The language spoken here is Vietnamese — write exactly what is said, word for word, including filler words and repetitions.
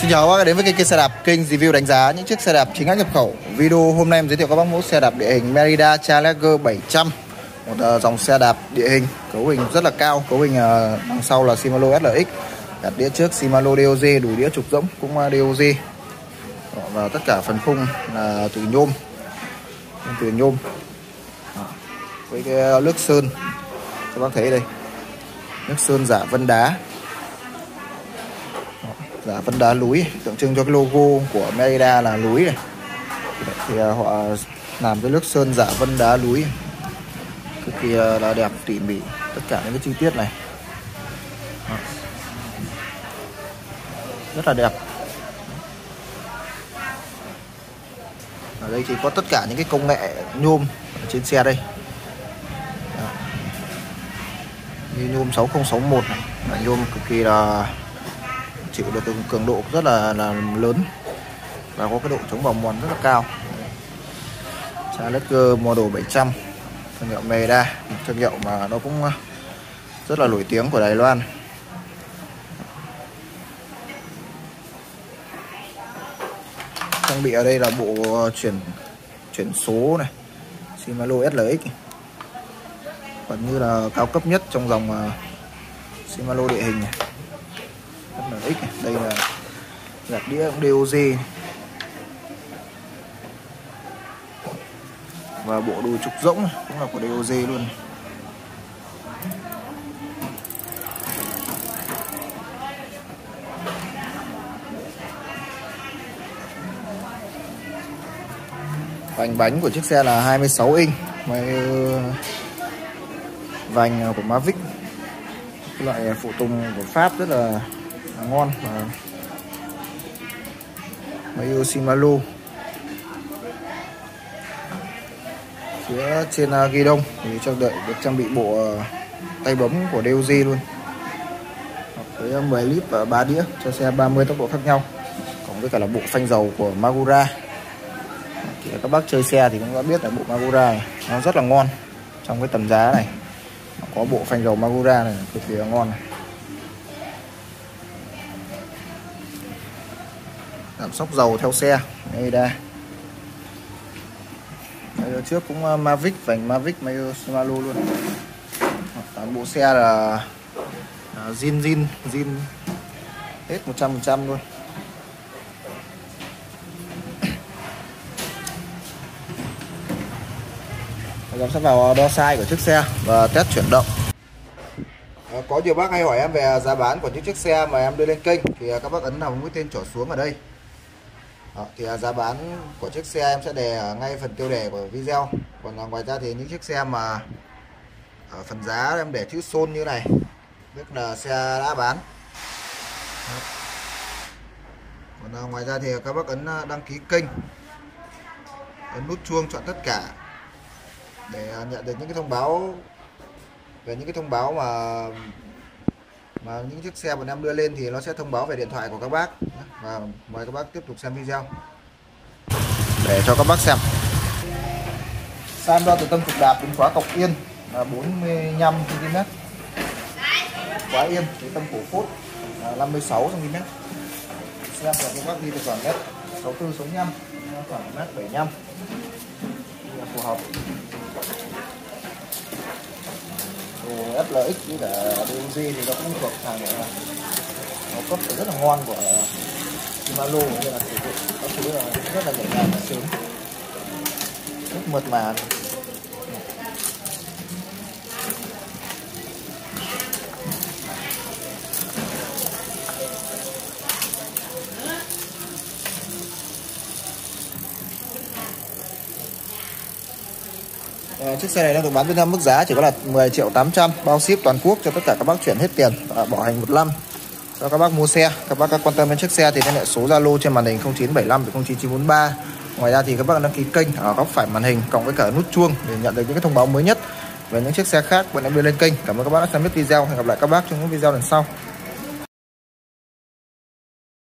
Xin chào các bác đến với kênh xe đạp, kênh review đánh giá những chiếc xe đạp chính hãng nhập khẩu. Video hôm nay em giới thiệu các bác mẫu xe đạp địa hình Merida Challenger bảy trăm, một dòng xe đạp địa hình cấu hình rất là cao. Cấu hình đằng sau là Shimano ét lờ ích, đặt đĩa trước Shimano đê ô giê, đùi đĩa trục rỗng cũng đê ô giê, và tất cả phần khung là từ nhôm, từ nhôm với cái nước sơn. Các bác thấy đây, nước sơn giả vân đá, giả vân đá núi, tượng trưng cho cái logo của Merida là núi này. Thì họ làm cái nước sơn giả vân đá núi cực kỳ là đẹp, tỉ mỉ tất cả những cái chi tiết này, rất là đẹp. Ở đây thì có tất cả những cái công nghệ nhôm ở trên xe đây. Đó. Như nhôm sáu không sáu một này, là nhôm cực kỳ là chịu được cường độ rất là, là lớn và có cái độ chống bào mòn rất là cao. Challenger model bảy trăm, thương hiệu Merida, một thương hiệu mà nó cũng rất là nổi tiếng của Đài Loan. Trang bị ở đây là bộ chuyển chuyển số này, Shimano ét lờ ích, gần như là cao cấp nhất trong dòng Shimano địa hình này. ét lờ ích này. Đây là gạt đĩa đê ô giê và bộ đùi trục rỗng này, cũng là của đê ô giê luôn. Vành bánh của chiếc xe là hai mươi sáu inch, máy vành của Mavic, cái loại phụ tùng của Pháp rất là ngon, và máy Shimano. Phía trên ghi đông thì trong đợi được trang bị bộ tay bấm của đê ô giê luôn, với mười lít và ba đĩa cho xe ba mươi tốc độ khác nhau, cộng với cả là bộ phanh dầu của Magura. Thì các bác chơi xe thì cũng đã biết là bộ Magura này nó rất là ngon. Trong cái tầm giá này có bộ phanh dầu Magura này cực kỳ là ngon này. Giảm sóc dầu theo xe Merida. Ở trước cũng Mavic, vành Mavic, máy Shimano luôn. Toàn bộ xe là zin zin zin hết một trăm phần trăm luôn. Chúng sẽ vào đo size của chiếc xe và test chuyển động. Có nhiều bác hay hỏi em về giá bán của những chiếc xe mà em đưa lên kênh, thì các bác ấn vào mũi tên trỏ xuống ở đây. Đó, thì giá bán của chiếc xe em sẽ đề ở ngay phần tiêu đề của video. Còn ngoài ra thì những chiếc xe mà ở phần giá em để chữ xôn như này, tức là xe đã bán. Đó. Còn ngoài ra thì các bác ấn đăng ký kênh, ấn nút chuông chọn tất cả để nhận được những cái thông báo về những cái thông báo mà mà những chiếc xe bọn em đưa lên, thì nó sẽ thông báo về điện thoại của các bác. Và mời các bác tiếp tục xem video để cho các bác xem. Sam đo từ tâm trục đạp đến khóa cọc yên là bốn mươi lăm xăng ti mét, khóa yên đến tâm cổ phốt là năm mươi sáu xăng ti mét. Xem cho các bác đi được khoảng mét sáu tư sáu năm, khoảng mét bảy mươi lăm là phù hợp. ét lờ ích với cả đê ô giê thì nó cũng thuộc hàng nó cấp rất là ngon của Shimano, như là sử dụng các thứ là rất là nhẹ nhàng và sướng, rất mượt mà. Chiếc xe này đang được bán với mức giá chỉ có là mười triệu tám trăm, bao ship toàn quốc cho tất cả các bác chuyển hết tiền và bảo hành một năm cho các bác mua xe. Các bác quan tâm đến chiếc xe thì liên hệ số Zalo trên màn hình không chín bảy lăm không chín chín bốn ba. Ngoài ra thì các bác đăng ký kênh ở góc phải màn hình cộng với cả nút chuông để nhận được những cái thông báo mới nhất về những chiếc xe khác bọn em đưa lên kênh. Cảm ơn các bác đã xem hết video. Hẹn gặp lại các bác trong những video lần sau.